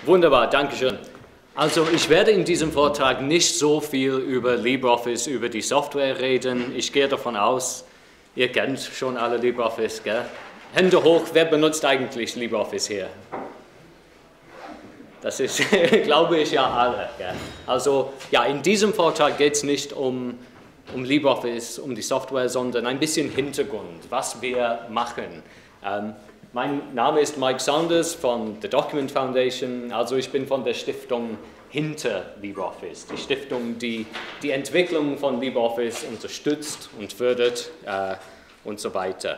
Wunderbar, danke schön. Also ich werde in diesem Vortrag nicht so viel über LibreOffice, über die Software reden. Ich gehe davon aus, ihr kennt schon alle LibreOffice, gell? Hände hoch, wer benutzt eigentlich LibreOffice hier? Das ist, glaube ich, ja alle. Gell? Also ja, in diesem Vortrag geht es nicht um LibreOffice, um die Software, sondern ein bisschen Hintergrund, was wir machen. Mein Name ist Mike Saunders von The Document Foundation, also ich bin von der Stiftung hinter LibreOffice, die Stiftung, die die Entwicklung von LibreOffice unterstützt und fördert und so weiter.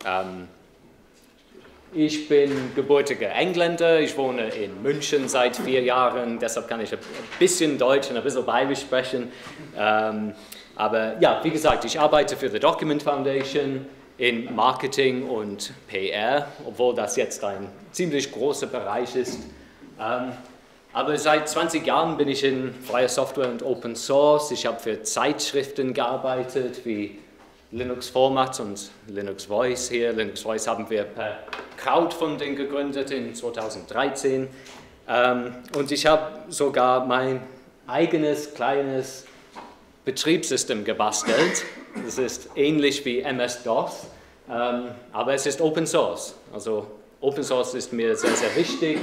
Ich bin gebürtiger Engländer, ich wohne in München seit 4 Jahren, deshalb kann ich ein bisschen Deutsch und ein bisschen Bayerisch sprechen. Aber ja, wie gesagt, ich arbeite für The Document Foundation in Marketing und PR, obwohl das jetzt ein ziemlich großer Bereich ist. Aber seit 20 Jahren bin ich in freier Software und Open Source. Ich habe für Zeitschriften gearbeitet, wie Linux Format und Linux Voice hier. Linux Voice haben wir per Crowdfunding gegründet in 2013. Und ich habe sogar mein eigenes kleines Betriebssystem gebastelt. Das ist ähnlich wie MS-DOS, aber es ist Open Source. Also Open Source ist mir sehr, sehr wichtig.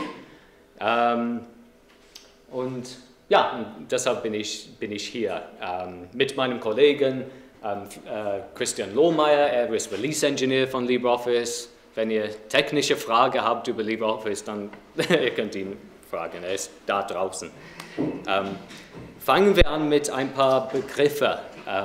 Und ja, deshalb bin ich hier mit meinem Kollegen Christian Lohmeier. Er ist Release Engineer von LibreOffice. Wenn ihr technische Fragen habt über LibreOffice, dann ihr könnt ihn fragen. Er ist da draußen. Fangen wir an mit ein paar Begriffen.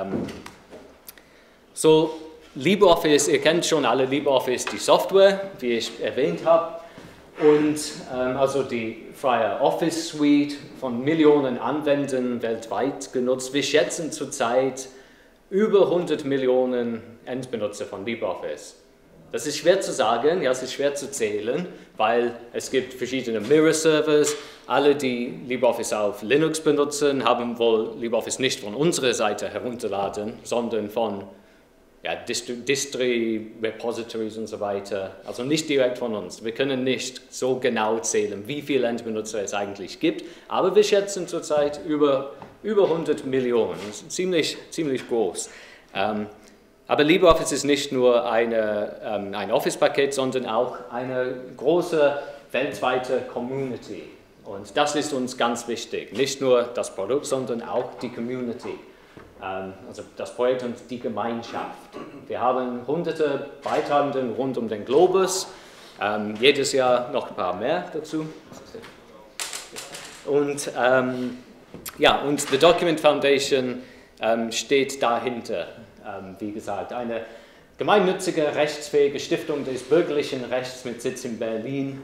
So, LibreOffice, ihr kennt schon alle LibreOffice, die Software, wie ich erwähnt habe, und also die freie Office Suite von Millionen Anwendern weltweit genutzt. Wir schätzen zurzeit über 100 Millionen Endbenutzer von LibreOffice. Das ist schwer zu sagen, ja, es ist schwer zu zählen, weil es gibt verschiedene Mirror-Servers. Alle, die LibreOffice auf Linux benutzen, haben wohl LibreOffice nicht von unserer Seite herunterladen, sondern von ja, Distri-Repositories und so weiter. Also nicht direkt von uns. Wir können nicht so genau zählen, wie viele Endbenutzer es eigentlich gibt, aber wir schätzen zurzeit über 100 Millionen. Das ist ziemlich groß. Aber LibreOffice ist nicht nur ein Office-Paket, sondern auch eine große weltweite Community. Und das ist uns ganz wichtig. Nicht nur das Produkt, sondern auch die Community. Also das Projekt und die Gemeinschaft. Wir haben hunderte Beitragenden rund um den Globus. Jedes Jahr noch ein paar mehr dazu. Und ja, und The Document Foundation steht dahinter. Wie gesagt, eine gemeinnützige, rechtsfähige Stiftung des bürgerlichen Rechts mit Sitz in Berlin.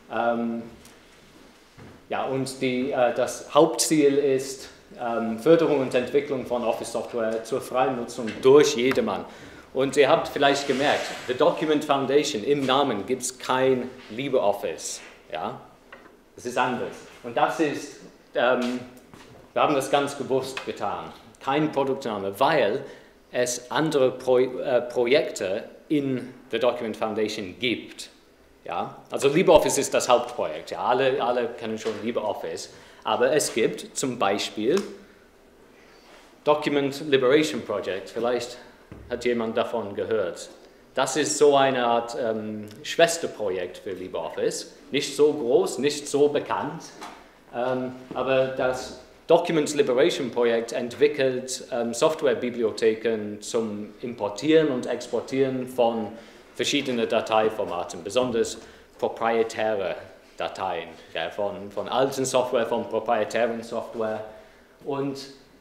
Ja, und das Hauptziel ist Förderung und Entwicklung von Office-Software zur freien Nutzung durch jedermann. Und ihr habt vielleicht gemerkt, The Document Foundation, im Namen gibt es kein LibreOffice. Ja? Das ist anders. Und das ist, wir haben das ganz bewusst getan, kein Produktname, weil es andere Projekte in The Document Foundation gibt. Ja? Also LibreOffice ist das Hauptprojekt, ja? Alle kennen schon LibreOffice, aber es gibt zum Beispiel Document Liberation Project, vielleicht hat jemand davon gehört. Das ist so eine Art Schwesterprojekt für LibreOffice, nicht so groß, nicht so bekannt, aber das Document Liberation Projekt entwickelt Softwarebibliotheken zum Importieren und Exportieren von verschiedenen Dateiformaten, besonders proprietäre Dateien, ja, von alten Software, von proprietären Software. Und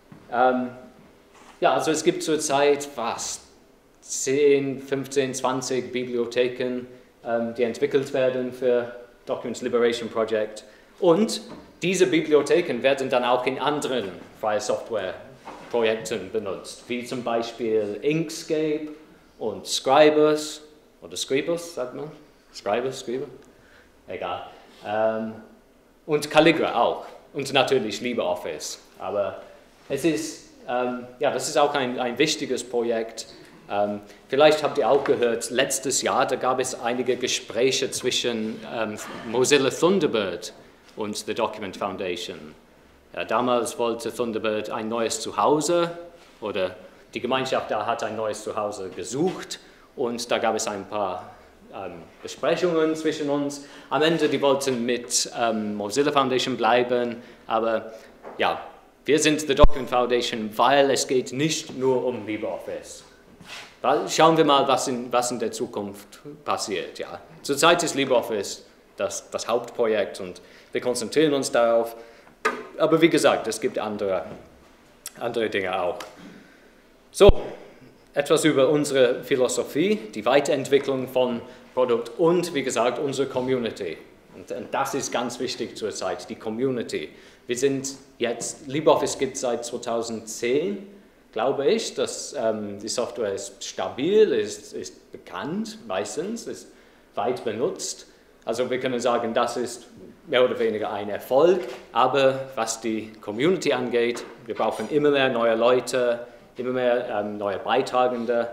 ja, also es gibt zurzeit fast 10, 15, 20 Bibliotheken, die entwickelt werden für Document Liberation Project. Und diese Bibliotheken werden dann auch in anderen freie Software-Projekten benutzt, wie zum Beispiel Inkscape und Scribus, oder Scribus, sagt man? Scribus, egal. Und Calligra auch. Und natürlich LibreOffice. Aber es ist, ja, das ist auch ein wichtiges Projekt. Vielleicht habt ihr auch gehört, letztes Jahr, da gab es einige Gespräche zwischen Mozilla Thunderbird und the Document Foundation. Damals wollte Thunderbird ein neues Zuhause, oder die Gemeinschaft da hat ein neues Zuhause gesucht, und da gab es ein paar Besprechungen zwischen uns. Am Ende, die wollten mit Mozilla Foundation bleiben, aber ja, wir sind the Document Foundation, weil es geht nicht nur um LibreOffice. Schauen wir mal, was in der Zukunft passiert. Ja. Zurzeit ist LibreOffice das Hauptprojekt und wir konzentrieren uns darauf. Aber wie gesagt, es gibt andere Dinge auch. So, etwas über unsere Philosophie, die Weiterentwicklung von Produkt und, wie gesagt, unsere Community. Und das ist ganz wichtig zurzeit, die Community. Wir sind jetzt, LibreOffice gibt es seit 2010, glaube ich, dass die Software ist stabil, ist bekannt meistens, ist weit benutzt. Also wir können sagen, das ist mehr oder weniger ein Erfolg, aber was die Community angeht, wir brauchen immer mehr neue Leute, immer mehr neue Beitragende.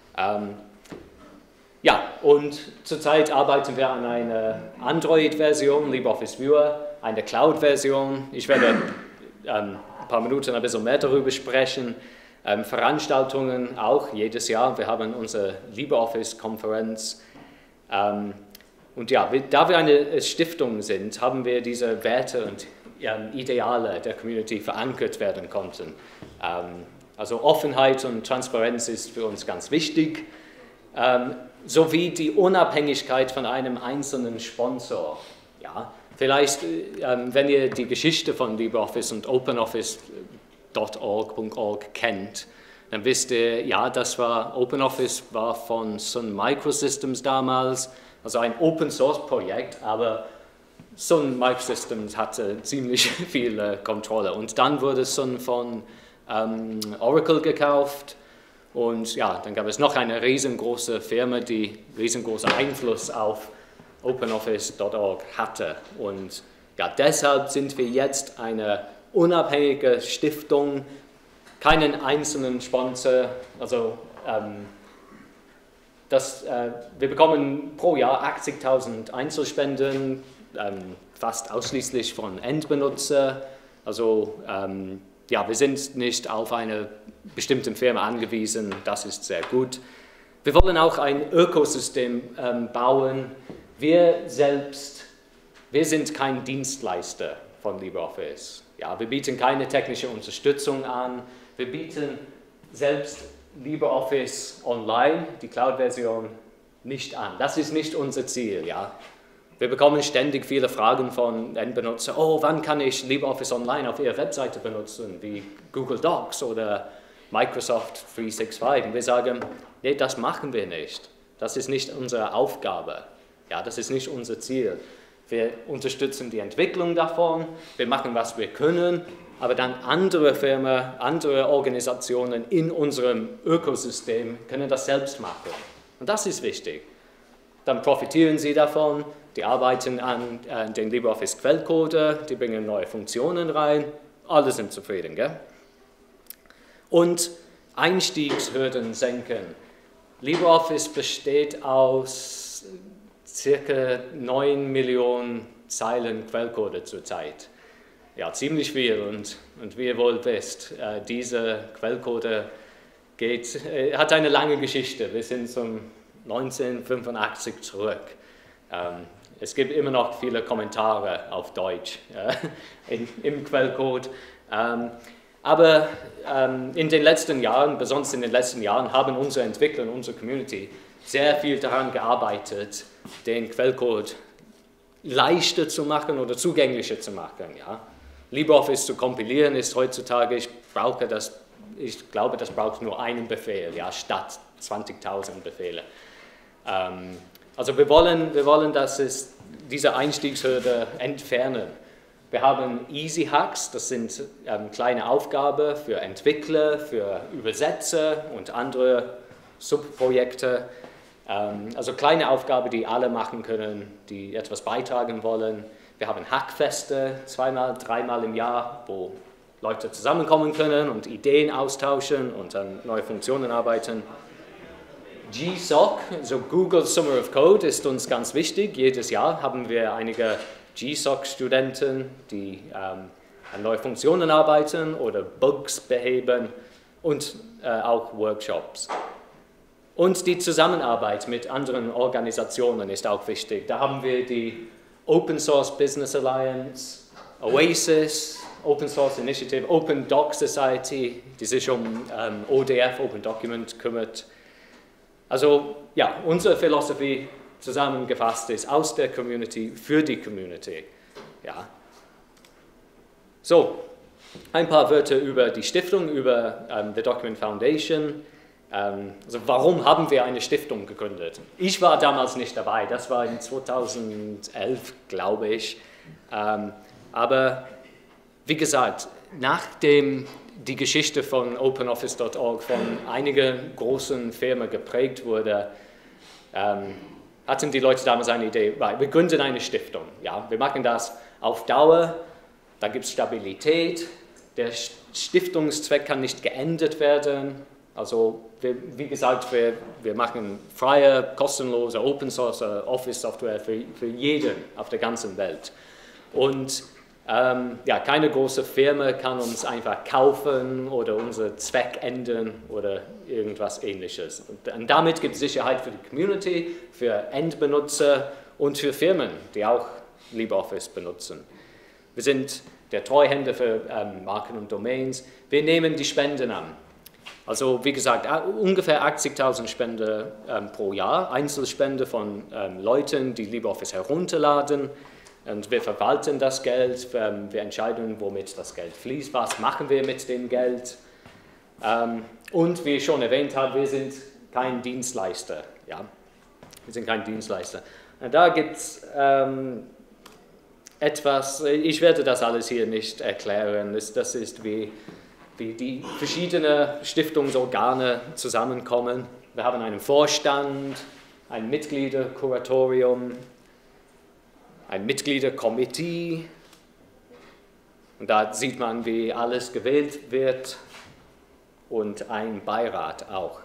Ja, und zurzeit arbeiten wir an einer Android-Version, LibreOffice Viewer, eine Cloud-Version. Ich werde ein paar Minuten ein bisschen mehr darüber sprechen. Veranstaltungen auch jedes Jahr. Wir haben unsere LibreOffice-Konferenz. Und ja, da wir eine Stiftung sind, haben wir diese Werte und Ideale der Community verankert werden konnten. Also Offenheit und Transparenz ist für uns ganz wichtig, sowie die Unabhängigkeit von einem einzelnen Sponsor. Ja, vielleicht, wenn ihr die Geschichte von LibreOffice und OpenOffice.org kennt, dann wisst ihr, ja, OpenOffice war von Sun Microsystems damals, also ein Open-Source-Projekt, aber Sun Microsystems hatte ziemlich viel Kontrolle. Und dann wurde Sun von Oracle gekauft und ja, dann gab es noch eine riesengroße Firma, die riesengroßen Einfluss auf OpenOffice.org hatte. Und ja, deshalb sind wir jetzt eine unabhängige Stiftung, keinen einzelnen Sponsor, also wir bekommen pro Jahr 80.000 Einzelspenden, fast ausschließlich von Endbenutzer. Also ja, wir sind nicht auf eine bestimmte Firma angewiesen, das ist sehr gut. Wir wollen auch ein Ökosystem bauen. Wir sind kein Dienstleister von LibreOffice. Ja, wir bieten keine technische Unterstützung an. Wir bieten selbst LibreOffice Online, die Cloud-Version, nicht an. Das ist nicht unser Ziel. Ja. Wir bekommen ständig viele Fragen von Endbenutzern, oh, wann kann ich LibreOffice Online auf Ihrer Webseite benutzen, wie Google Docs oder Microsoft 365. Und wir sagen, nee, das machen wir nicht. Das ist nicht unsere Aufgabe. Ja, das ist nicht unser Ziel. Wir unterstützen die Entwicklung davon, wir machen, was wir können, aber dann andere Firmen, andere Organisationen in unserem Ökosystem können das selbst machen. Und das ist wichtig. Dann profitieren sie davon, die arbeiten an den LibreOffice Quellcode, die bringen neue Funktionen rein, alle sind zufrieden. Gell? Und Einstiegshürden senken. LibreOffice besteht aus circa 9 Millionen Zeilen Quellcode zurzeit. Ja, ziemlich viel und wie ihr wohl wisst, dieser Quellcode hat eine lange Geschichte. Wir sind zum 1985 zurück. Es gibt immer noch viele Kommentare auf Deutsch im Quellcode. Aber in den letzten Jahren, besonders in den letzten Jahren, haben unsere Entwickler und unsere Community sehr viel daran gearbeitet, den Quellcode leichter zu machen oder zugänglicher zu machen. Ja. LibreOffice zu kompilieren ist heutzutage, ich glaube, das braucht nur einen Befehl, ja, statt 20.000 Befehle. Also wir wollen, dass es diese Einstiegshürde entfernen. Wir haben Easy Hacks, das sind kleine Aufgaben für Entwickler, für Übersetzer und andere Subprojekte. Also kleine Aufgaben, die alle machen können, die etwas beitragen wollen. Wir haben Hackfeste, 2-mal, 3-mal im Jahr, wo Leute zusammenkommen können und Ideen austauschen und an neue Funktionen arbeiten. GSOC, also Google Summer of Code, ist uns ganz wichtig. Jedes Jahr haben wir einige GSOC-Studenten, die an neuen Funktionen arbeiten oder Bugs beheben und auch Workshops. Und die Zusammenarbeit mit anderen Organisationen ist auch wichtig. Da haben wir die Open Source Business Alliance, OASIS, Open Source Initiative, Open Doc Society, die sich um ODF, Open Document, kümmert. Also ja, unsere Philosophie zusammengefasst ist aus der Community für die Community. Ja. So, ein paar Wörter über die Stiftung, über The Document Foundation. Also warum haben wir eine Stiftung gegründet? Ich war damals nicht dabei, das war in 2011, glaube ich. Aber wie gesagt, nachdem die Geschichte von OpenOffice.org von einigen großen Firmen geprägt wurde, hatten die Leute damals eine Idee, wir gründen eine Stiftung. Ja, wir machen das auf Dauer, da gibt es Stabilität, der Stiftungszweck kann nicht geändert werden. Also wie gesagt, wir machen freie, kostenlose, Open-Source Office-Software für jeden auf der ganzen Welt. Und ja, keine große Firma kann uns einfach kaufen oder unseren Zweck ändern oder irgendwas Ähnliches. Und damit gibt es Sicherheit für die Community, für Endbenutzer und für Firmen, die auch LibreOffice benutzen. Wir sind der Treuhänder für Marken und Domains. Wir nehmen die Spenden an. Also wie gesagt, ungefähr 80.000 Spender pro Jahr, Einzelspende von Leuten, die LibreOffice herunterladen. Und wir verwalten das Geld, wir entscheiden, womit das Geld fließt, was machen wir mit dem Geld. Und wie ich schon erwähnt habe, wir sind kein Dienstleister. Ja? Wir sind kein Dienstleister. Und da gibt es etwas, ich werde das alles hier nicht erklären, das ist wie die verschiedenen Stiftungsorgane zusammenkommen. Wir haben einen Vorstand, ein Mitgliederkuratorium, ein Mitgliederkomitee. Und da sieht man, wie alles gewählt wird und ein Beirat auch.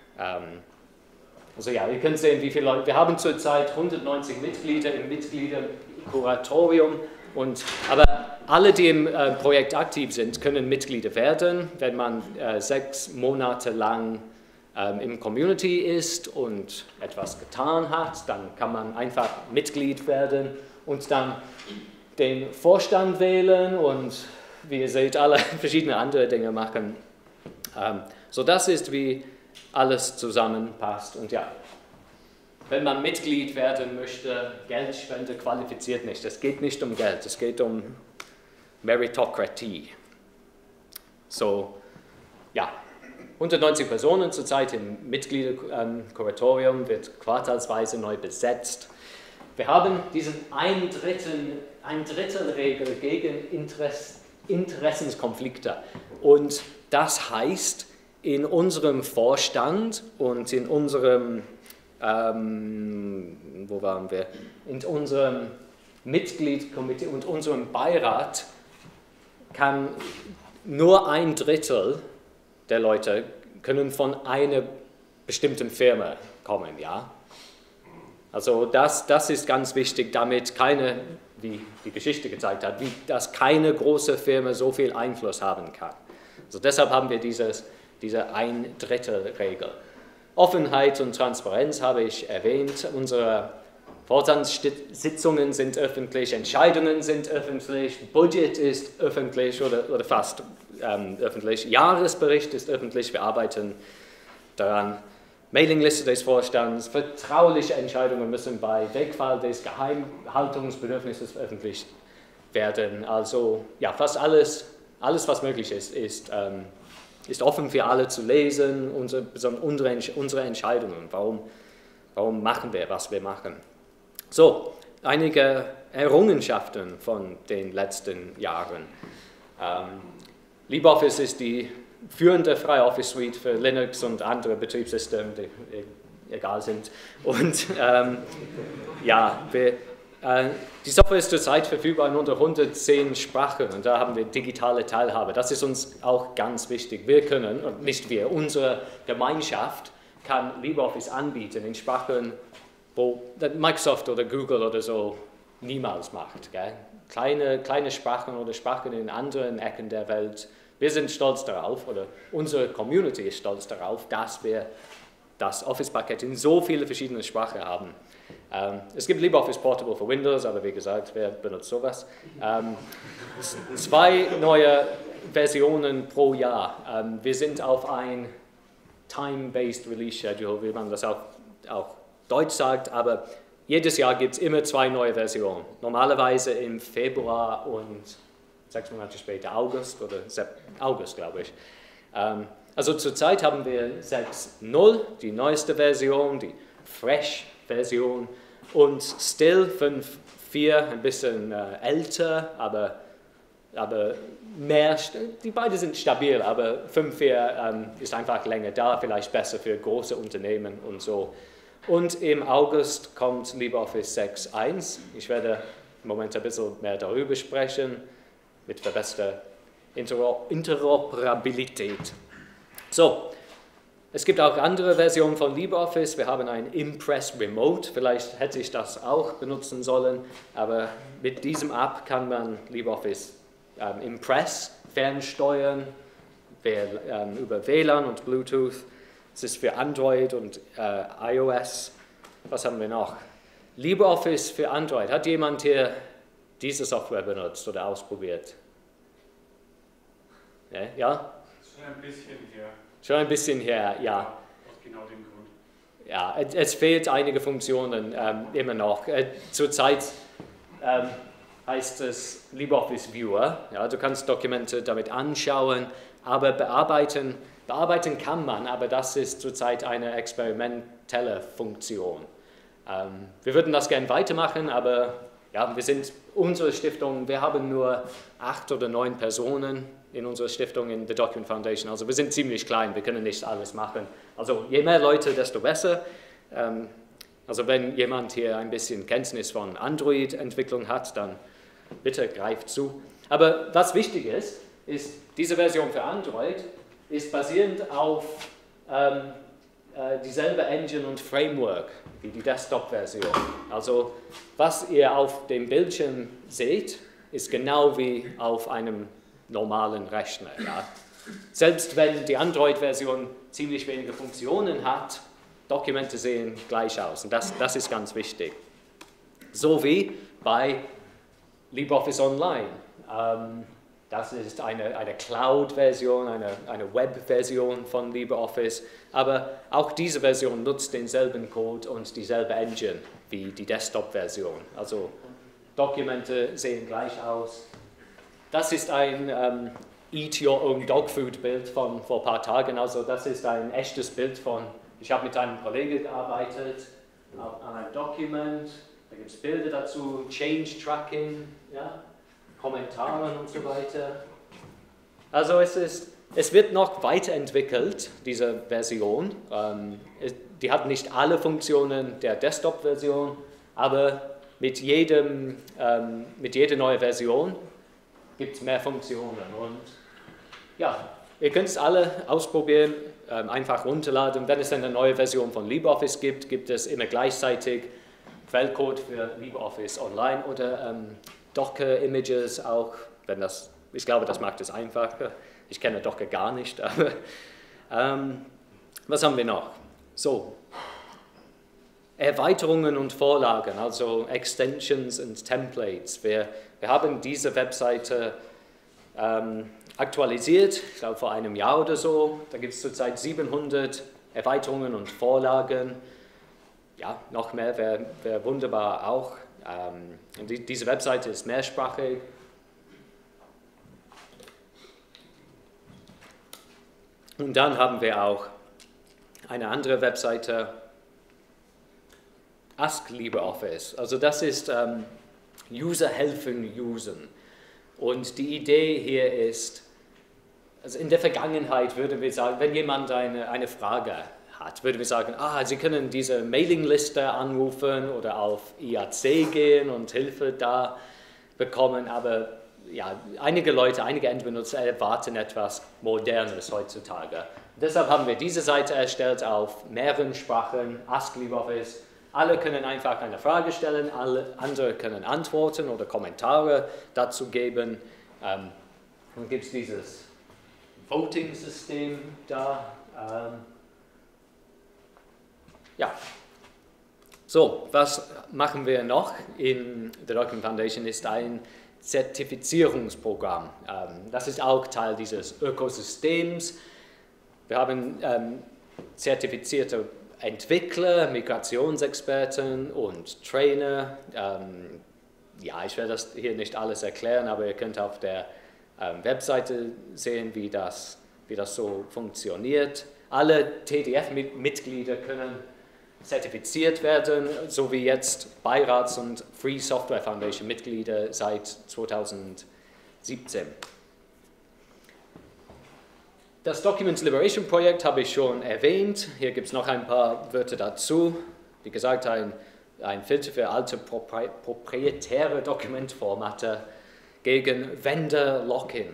Also ja, ihr könnt sehen, wie viele Leute. Wir haben zurzeit 190 Mitglieder im Mitgliederkuratorium. Aber alle, die im Projekt aktiv sind, können Mitglieder werden, wenn man 6 Monate lang im Community ist und etwas getan hat. Dann kann man einfach Mitglied werden und dann den Vorstand wählen und, wie ihr seht, alle verschiedene andere Dinge machen. So, das ist, wie alles zusammenpasst. Und ja, wenn man Mitglied werden möchte, Geldspende qualifiziert nicht. Es geht nicht um Geld, es geht um Meritocracy. So, ja, 190 Personen zurzeit im Mitgliederkuratorium, wird quartalsweise neu besetzt. Wir haben diesen ein Drittel Regel gegen Interessenskonflikte. Und das heißt, in unserem Vorstand und in unserem wo waren wir? In unserem Mitgliedskomitee und unserem Beirat kann nur ein Drittel der Leute können von einer bestimmten Firma kommen, ja? Also das ist ganz wichtig, damit keine, wie die Geschichte gezeigt hat, dass keine große Firma so viel Einfluss haben kann. Also deshalb haben wir diese Ein-Drittel-Regel. Offenheit und Transparenz habe ich erwähnt. Unsere Vorstandssitzungen sind öffentlich, Entscheidungen sind öffentlich, Budget ist öffentlich oder fast öffentlich, Jahresbericht ist öffentlich, wir arbeiten daran. Mailingliste des Vorstands, vertrauliche Entscheidungen müssen bei Wegfall des Geheimhaltungsbedürfnisses veröffentlicht werden. Also ja, fast alles was möglich ist offen für alle zu lesen, unsere Entscheidungen, warum machen wir, was wir machen. So, einige Errungenschaften von den letzten Jahren. LibreOffice ist die führende freie Office Suite für Linux und andere Betriebssysteme, die egal sind. Und ja, die Software ist zurzeit verfügbar in unter 110 Sprachen und da haben wir digitale Teilhabe. Das ist uns auch ganz wichtig. Wir können, und nicht wir, unsere Gemeinschaft kann LibreOffice anbieten in Sprachen, wo Microsoft oder Google oder so niemals macht. Gell? Kleine Sprachen oder Sprachen in anderen Ecken der Welt. Wir sind stolz darauf, oder unsere Community ist stolz darauf, dass wir das Office-Paket in so viele verschiedene Sprachen haben. Es gibt LibreOffice Portable für Windows, aber wie gesagt, wer benutzt sowas? 2 neue Versionen pro Jahr. Wir sind auf ein Time-Based Release Schedule, wie man das auch Deutsch sagt, aber jedes Jahr gibt es immer 2 neue Versionen. Normalerweise im Februar und 6 Monate später August, glaube ich. Also zurzeit haben wir 6.0, die neueste Version, die Fresh-Version, und Still 5.4, ein bisschen älter, aber mehr, die beiden sind stabil, aber 5.4 ist einfach länger da, vielleicht besser für große Unternehmen und so. Und im August kommt LibreOffice 6.1. Ich werde im Moment ein bisschen mehr darüber sprechen, mit verbesserter Interoperabilität. So, es gibt auch andere Versionen von LibreOffice. Wir haben ein Impress Remote, vielleicht hätte ich das auch benutzen sollen, aber mit diesem App kann man LibreOffice Impress fernsteuern über WLAN und Bluetooth. Es ist für Android und iOS. Was haben wir noch? LibreOffice für Android. Hat jemand hier diese Software benutzt oder ausprobiert? Ja? Schon ein bisschen her. Schon ein bisschen her, ja. Aus genau dem Grund. Ja, es fehlt einige Funktionen immer noch. Zurzeit heißt es LibreOffice Viewer. Ja, du kannst Dokumente damit anschauen, aber bearbeiten kann man, aber das ist zurzeit eine experimentelle Funktion. Wir würden das gerne weitermachen, aber ja, unsere Stiftung, wir haben nur 8 oder 9 Personen in unserer Stiftung, in The Document Foundation. Also wir sind ziemlich klein, wir können nicht alles machen. Also je mehr Leute, desto besser. Also wenn jemand hier ein bisschen Kenntnis von Android-Entwicklung hat, dann bitte greift zu. Aber was wichtig ist, diese Version für Android ist basierend auf dieselbe Engine und Framework wie die Desktop-Version. Also was ihr auf dem Bildschirm seht, ist genau wie auf einem normalen Rechner. Ja. Selbst wenn die Android-Version ziemlich wenige Funktionen hat, Dokumente sehen gleich aus. Und das ist ganz wichtig. So wie bei LibreOffice Online. Das ist eine Cloud-Version, eine Web-Version von LibreOffice. Aber auch diese Version nutzt denselben Code und dieselbe Engine wie die Desktop-Version. Also Dokumente sehen gleich aus. Das ist ein Eat Your Own Dog Food Bild von vor ein paar Tagen. Also das ist ein echtes Bild ich habe mit einem Kollegen gearbeitet an einem Dokument. Da gibt es Bilder dazu, Change Tracking, ja, Kommentare und so weiter. Also es wird noch weiterentwickelt, diese Version. Die hat nicht alle Funktionen der Desktop-Version, aber mit jeder neuen Version gibt es mehr Funktionen. Und ja, ihr könnt es alle ausprobieren, einfach runterladen. Wenn es eine neue Version von LibreOffice gibt, gibt es immer gleichzeitig Quellcode für LibreOffice Online oder Docker-Images auch. Ich glaube, das macht es einfacher. Ich kenne Docker gar nicht, aber was haben wir noch? So, Erweiterungen und Vorlagen, also Extensions und Templates. Wir haben diese Webseite aktualisiert, ich glaube vor einem Jahr oder so. Da gibt es zurzeit 700 Erweiterungen und Vorlagen. Ja, noch mehr wäre wunderbar auch. Diese Webseite ist mehrsprachig. Und dann haben wir auch eine andere Webseite, Ask LibreOffice. Also das ist User helfen usen. Und die Idee hier ist, also in der Vergangenheit würden wir sagen, wenn jemand eine Frage hat, würden wir sagen, Sie können diese Mailingliste anrufen oder auf IAC gehen und Hilfe da bekommen, aber ja, einige Endbenutzer erwarten etwas Modernes heutzutage. Deshalb haben wir diese Seite erstellt auf mehreren Sprachen, Ask LibreOffice. Alle können einfach eine Frage stellen, alle andere können antworten oder Kommentare dazu geben. Dann gibt es dieses Voting-System da. Ja. So, was machen wir noch in der Document Foundation ist ein Zertifizierungsprogramm. Das ist auch Teil dieses Ökosystems. Wir haben zertifizierte Entwickler, Migrationsexperten und Trainer. Ja, ich werde das hier nicht alles erklären, aber ihr könnt auf der Webseite sehen, wie das so funktioniert. Alle TDF-Mitglieder können zertifiziert werden, so wie jetzt Beirats- und Free Software Foundation Mitglieder seit 2017. Das Document Liberation Projekt habe ich schon erwähnt. Hier gibt es noch ein paar Wörter dazu. Wie gesagt, ein Filter für alte proprietäre Dokumentformate gegen Vendor Lock-in,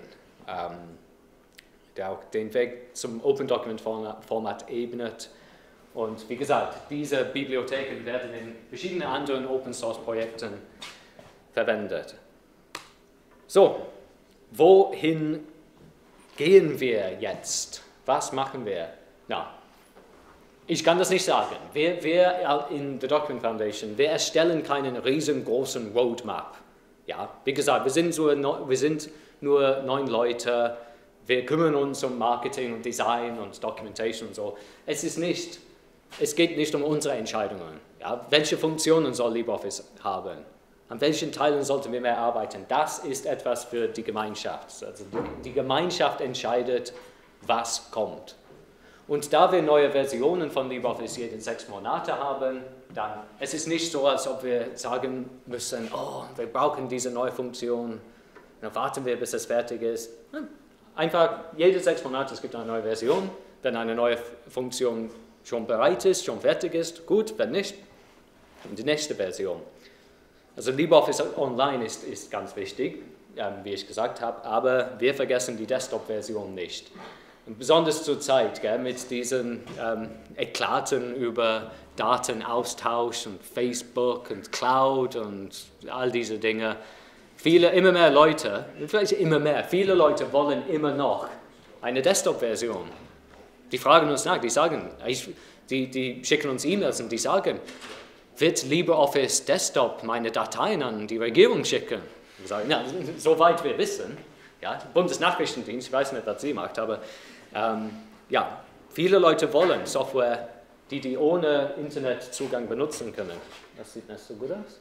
der auch den Weg zum Open Document Format ebnet. Und wie gesagt, diese Bibliotheken werden in verschiedenen anderen Open Source Projekten verwendet. So, wohin gehen wir jetzt? Was machen wir? Na, ich kann das nicht sagen. Wir in der Document Foundation, wir erstellen keinen riesengroßen Roadmap. Ja, wie gesagt, wir sind nur 9 Leute. Wir kümmern uns um Marketing und Design und Documentation und so. Es geht nicht um unsere Entscheidungen. Ja, welche Funktionen soll LibreOffice haben? An welchen Teilen sollten wir mehr arbeiten? Das ist etwas für die Gemeinschaft. Also die Gemeinschaft entscheidet, was kommt. Und da wir neue Versionen von LibreOffice jede 6 Monate haben, dann es ist nicht so, als ob wir sagen müssen, oh, wir brauchen diese neue Funktion, dann warten wir, bis es fertig ist. Einfach jede 6 Monate es gibt eine neue Version, wenn eine neue Funktion schon bereit ist, schon fertig ist, gut, wenn nicht, die nächste Version. Also LibreOffice Online ist ganz wichtig, wie ich gesagt habe, aber wir vergessen die Desktop-Version nicht. Und besonders zur Zeit, mit diesen Eklaten über Datenaustausch und Facebook und Cloud und all diese Dinge. Immer mehr Leute, vielleicht immer mehr, viele Leute wollen immer noch eine Desktop-Version. Die fragen uns nach, die sagen, die schicken uns E-Mails und die sagen, wird LibreOffice Desktop meine Dateien an die Regierung schicken? Wir sagen, ja, soweit wir wissen, ja, Bundesnachrichtendienst, ich weiß nicht, was sie macht, aber ja, viele Leute wollen Software, die ohne Internetzugang benutzen können. Das sieht nicht so gut aus.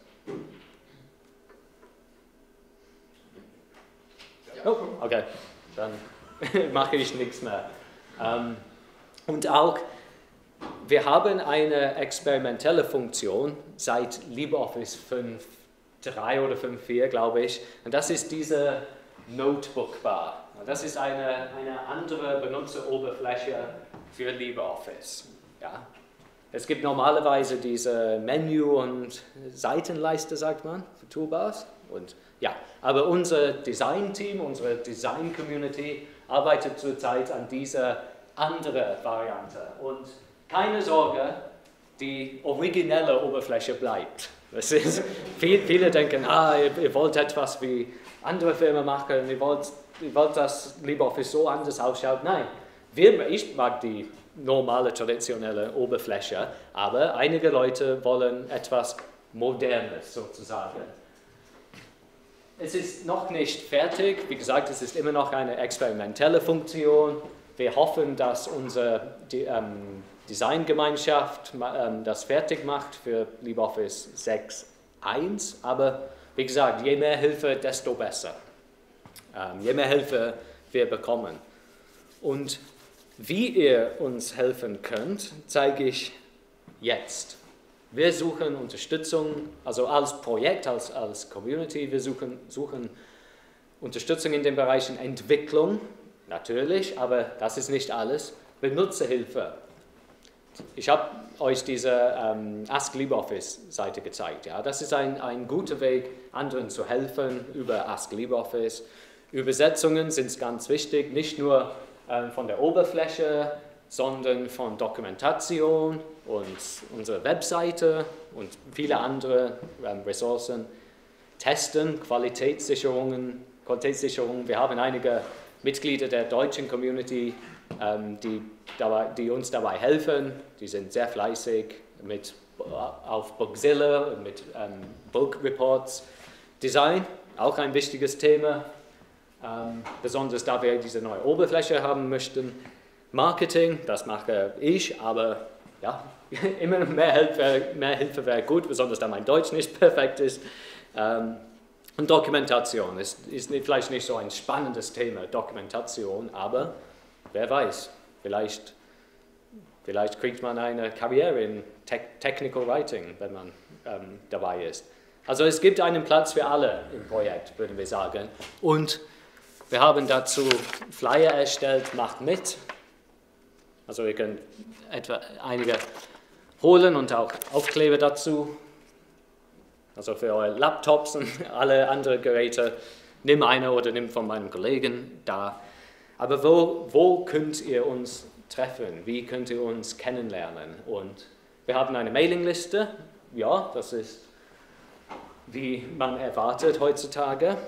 Oh, okay, dann mache ich nichts mehr. Und auch, wir haben eine experimentelle Funktion seit LibreOffice 5.3 oder 5.4, glaube ich, und das ist diese Notebook-Bar. Das ist eine andere Benutzeroberfläche für LibreOffice. Ja. Es gibt normalerweise diese Menü- und Seitenleiste, sagt man, für Toolbars. Und, ja. Aber unser Design-Team, unsere Design-Community arbeitet zurzeit an dieser anderen Variante. Und keine Sorge, die originelle Oberfläche bleibt. Das ist, viele denken, ihr wollt etwas wie andere Firmen machen, ihr wollt, dass LibreOffice so anders ausschaut. Nein, ich mag die normale, traditionelle Oberfläche, aber einige Leute wollen etwas Modernes sozusagen. Es ist noch nicht fertig, wie gesagt, es ist immer noch eine experimentelle Funktion. Wir hoffen, dass unsere Designgemeinschaft das fertig macht für LibreOffice 6.1, aber wie gesagt, je mehr Hilfe, desto besser. Je mehr Hilfe wir bekommen. Und wie ihr uns helfen könnt, zeige ich jetzt. Wir suchen Unterstützung, also als Projekt, als Community, wir suchen Unterstützung in den Bereichen Entwicklung, natürlich, aber das ist nicht alles, Benutzerhilfe. Ich habe euch diese Ask LibreOffice-Seite gezeigt. Ja? Das ist ein guter Weg, anderen zu helfen über Ask LibreOffice. Übersetzungen sind ganz wichtig, nicht nur von der Oberfläche, sondern von Dokumentation und unserer Webseite und viele andere Ressourcen, Testen, Qualitätssicherungen. Wir haben einige Mitglieder der deutschen Community, die uns dabei helfen. Die sind sehr fleißig auf Bugzilla und mit Bug Reports. Design, auch ein wichtiges Thema, besonders da wir diese neue Oberfläche haben möchten. Marketing, das mache ich, aber ja, immer mehr Hilfe wäre gut, besonders da mein Deutsch nicht perfekt ist. Und Dokumentation ist vielleicht nicht so ein spannendes Thema, Dokumentation, aber wer weiß, vielleicht kriegt man eine Karriere in Technical Writing, wenn man dabei ist. Also es gibt einen Platz für alle im Projekt, würden wir sagen. Und wir haben dazu Flyer erstellt, macht mit. Also ihr könnt etwa einige holen und auch Aufkleber dazu. Also für eure Laptops und alle anderen Geräte, nimm eine oder nimm von meinem Kollegen da. Aber wo könnt ihr uns treffen? Wie könnt ihr uns kennenlernen? Und wir haben eine Mailingliste. Ja, das ist, wie man erwartet heutzutage.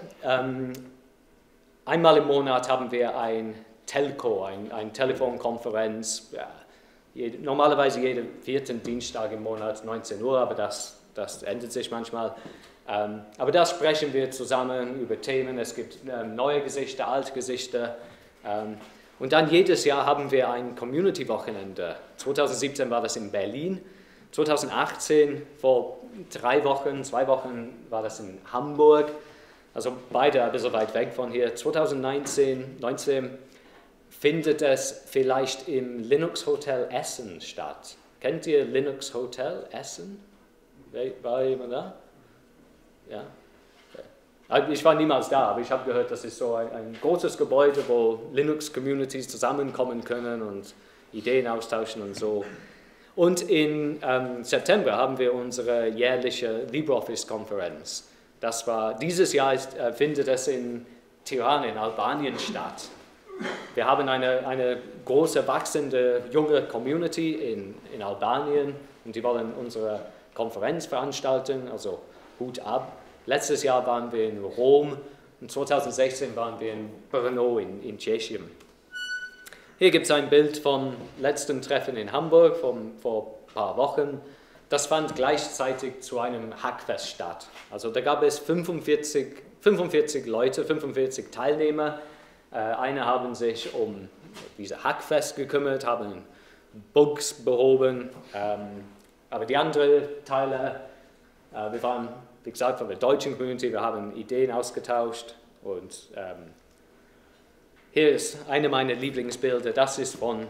Einmal im Monat haben wir ein Telco, eine Telefonkonferenz. Ja, normalerweise jeden 4. Dienstag im Monat, 19 Uhr, aber das ändert sich manchmal. Aber da sprechen wir zusammen über Themen. Es gibt neue Gesichter, alte Gesichter. Und dann jedes Jahr haben wir ein Community-Wochenende. 2017 war das in Berlin. 2018, vor 2 Wochen, war das in Hamburg. Also beide ein bisschen weit weg von hier. 2019 findet es vielleicht im Linux Hotel Essen statt. Kennt ihr Linux Hotel Essen? War jemand da? Ja. Ich war niemals da, aber ich habe gehört, das ist so ein großes Gebäude, wo Linux-Communities zusammenkommen können und Ideen austauschen und so. Und im September haben wir unsere jährliche LibreOffice-Konferenz. Dieses Jahr findet es in Tirana in Albanien statt. Wir haben eine große, wachsende, junge Community in Albanien und die wollen unsere Konferenz veranstalten, also Hut ab. Letztes Jahr waren wir in Rom und 2016 waren wir in Brno in Tschechien. Hier gibt es ein Bild vom letzten Treffen in Hamburg vor ein paar Wochen. Das fand gleichzeitig zu einem Hackfest statt. Also da gab es 45 Leute, 45 Teilnehmer. Eine haben sich um diese Hackfest gekümmert, haben Bugs behoben. Aber die anderen Teile, wir waren, wie gesagt, von der deutschen Community, wir haben Ideen ausgetauscht. Und hier ist eine meiner Lieblingsbilder, das ist von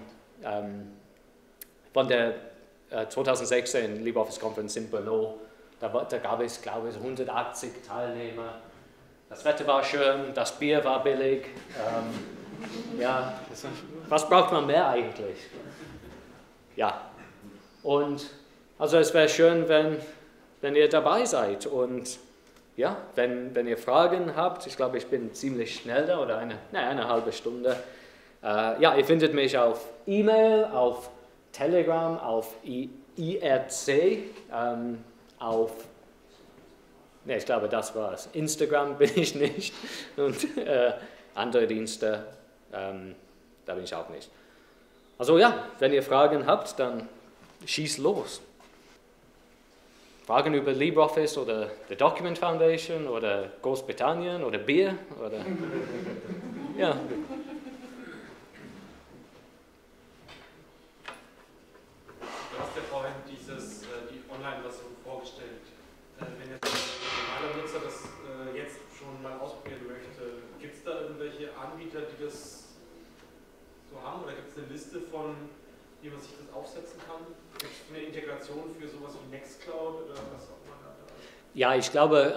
der 2016 LibreOffice-Konferenz in Brno. Da gab es, glaube ich, 180 Teilnehmer. Das Wetter war schön, das Bier war billig. Ja, was braucht man mehr eigentlich? Ja, und also es wäre schön, wenn ihr dabei seid. Und ja, wenn ihr Fragen habt, ich glaube, ich bin ziemlich schnell da oder eine halbe Stunde. Ja, ihr findet mich auf E-Mail, auf Telegram, auf IRC, ich glaube, das war's. Instagram bin ich nicht und andere Dienste, da bin ich auch nicht. Also ja, wenn ihr Fragen habt, dann schießt los. Fragen über LibreOffice oder the Document Foundation oder Großbritannien oder Bier oder ja. Du hast ja vorhin die Online-Version vorgestellt. Wenn jetzt ein normaler Nutzer das jetzt schon mal ausprobieren möchte, gibt es da irgendwelche Anbieter, die das so haben? Oder gibt es eine Liste von, wie man sich das aufsetzen kann? Gibt es eine Integration für sowas wie Nextcloud oder was auch immer da ist? Ja, ich glaube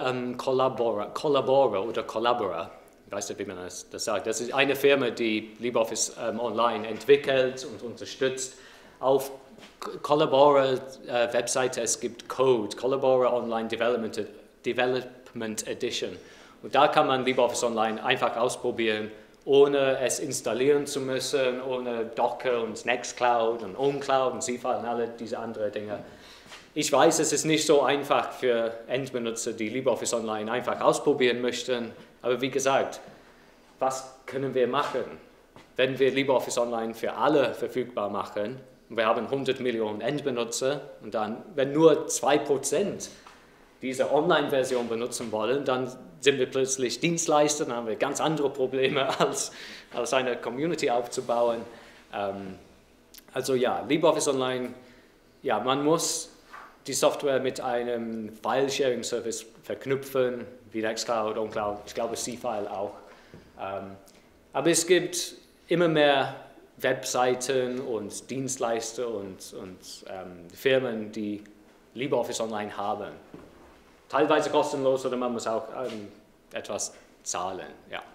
Collabora, ich weiß nicht, wie man das sagt. Das ist eine Firma, die LibreOffice Online entwickelt und unterstützt. Auf Collabora Webseite, es gibt Code, Collabora Online Development Edition. Und da kann man LibreOffice Online einfach ausprobieren ohne es installieren zu müssen, ohne Docker und Nextcloud und OwnCloud und cFile und alle diese anderen Dinge. Ich weiß, es ist nicht so einfach für Endbenutzer, die LibreOffice Online einfach ausprobieren möchten, aber wie gesagt, was können wir machen, wenn wir LibreOffice Online für alle verfügbar machen? Wir haben 100 Millionen Endbenutzer und dann, wenn nur 2% diese Online-Version benutzen wollen, dann sind wir plötzlich Dienstleister, dann haben wir ganz andere Probleme, als eine Community aufzubauen. Also ja, LibreOffice Online, ja, man muss die Software mit einem File-Sharing-Service verknüpfen, wie Nextcloud, OwnCloud, ich glaube cFile auch. Aber es gibt immer mehr Webseiten und Dienstleister und Firmen, die LibreOffice Online haben. Teilweise kostenlos oder man muss auch etwas zahlen. Ja.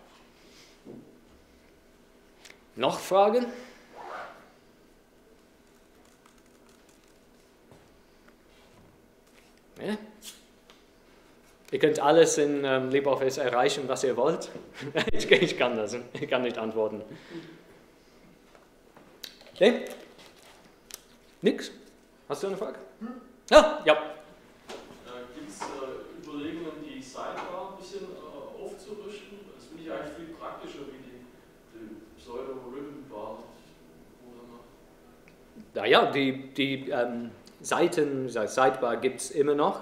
Noch Fragen? Ja? Ihr könnt alles in LibreOffice erreichen, was ihr wollt. Ich kann das, ich kann nicht antworten. Nee? Nix? Hast du eine Frage? Ja. Gibt es Überlegungen, die Sidebar ein bisschen aufzurüsten? Das finde ich eigentlich viel praktischer wie die Pseudo-Ribbon-Bar. Naja, die Seiten, Sidebar gibt es immer noch.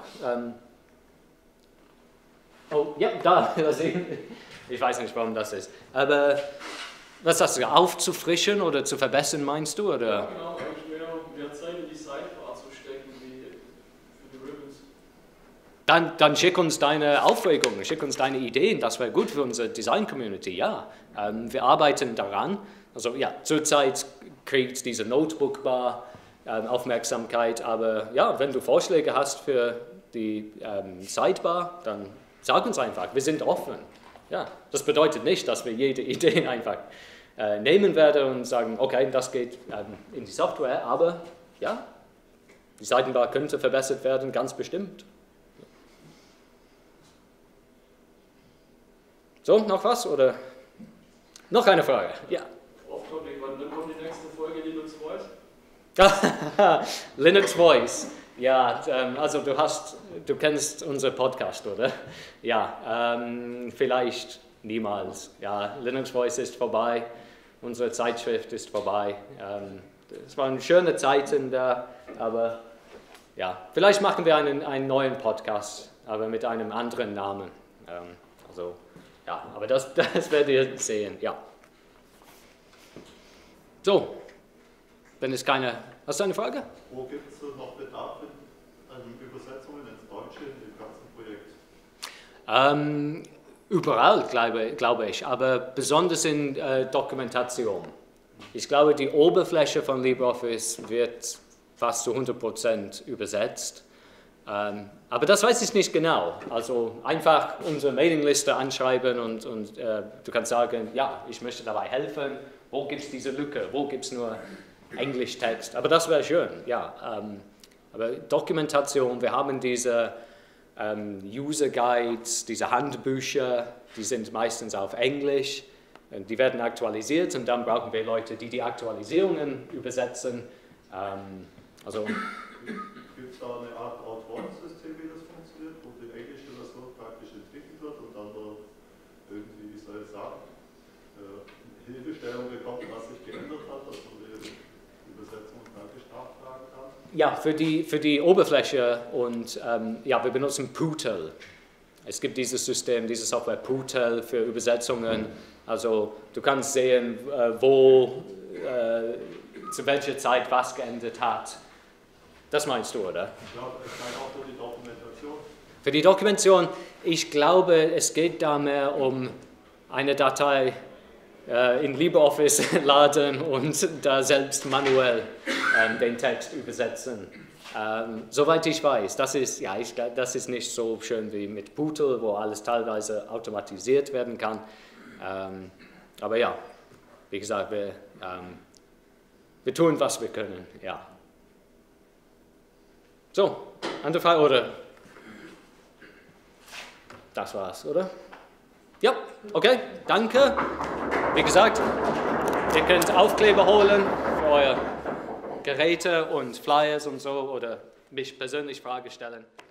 Oh, ja, da sehen. Ich weiß nicht, warum das ist. Aber was hast du, aufzufrischen oder zu verbessern, meinst du? Oder? Ja, genau, eigentlich mehr Zeit in die Sidebar zu stecken wie für die Ribbons. Dann schick uns deine Aufregungen, schick uns deine Ideen, das wäre gut für unsere Design-Community, ja. Wir arbeiten daran. Also ja, zurzeit kriegt diese Notebook-Bar Aufmerksamkeit, aber ja, wenn du Vorschläge hast für die Sidebar, dann sag uns einfach, wir sind offen. Ja, das bedeutet nicht, dass wir jede Idee einfach nehmen werden und sagen, okay, das geht in die Software, aber ja, die Seitenbar könnte verbessert werden, ganz bestimmt. So, noch was oder noch eine Frage? Ja. Wann kommt die nächste Folge Linux Voice? Linux Voice. Ja, also du kennst unseren Podcast, oder? Ja, vielleicht niemals. Ja, Linux Voice ist vorbei, unsere Zeitschrift ist vorbei. Es waren schöne Zeiten da, aber ja, vielleicht machen wir einen neuen Podcast, aber mit einem anderen Namen. Also, ja, aber das werdet ihr sehen, ja. So, wenn es keine... Hast du eine Frage? Wo gibt es noch Bedarf an Übersetzungen ins Deutsche in dem ganzen Projekt? Überall, glaube ich, aber besonders in Dokumentation. Ich glaube, die Oberfläche von LibreOffice wird fast zu 100% übersetzt. Aber das weiß ich nicht genau. Also einfach unsere Mailingliste anschreiben und du kannst sagen, ja, ich möchte dabei helfen. Wo gibt es diese Lücke? Wo gibt es nur Englischtext? Aber das wäre schön, ja. Aber Dokumentation, wir haben diese User Guides, diese Handbücher, die sind meistens auf Englisch. Die werden aktualisiert und dann brauchen wir Leute, die die Aktualisierungen übersetzen. Gibt es da eine Art Out-One-System, wie das funktioniert, wo die englische Version praktisch entwickelt wird und dann irgendwie, wie soll ich sagen, Hilfestellung bekommt, was sich geändert hat, dass man die Übersetzung praktisch nachfragen kann? Ja, für die Oberfläche und ja, wir benutzen Pootle. Es gibt dieses System, diese Software Pootle für Übersetzungen. Also du kannst sehen, wo, zu welcher Zeit was geändert hat. Das meinst du, oder? Ich glaube, ich meine auch für die Dokumentation. Für die Dokumentation, ich glaube, es geht da mehr um eine Datei in LibreOffice laden und da selbst manuell den Text übersetzen. Soweit ich weiß, das ist nicht so schön wie mit Pootle, wo alles teilweise automatisiert werden kann. Aber ja, wie gesagt, wir tun, was wir können. Ja. So, andere Frage, oder? Das war's, oder? Ja, okay, danke. Wie gesagt, ihr könnt Aufkleber holen für eure Geräte und Flyers und so oder mich persönlich Fragen stellen.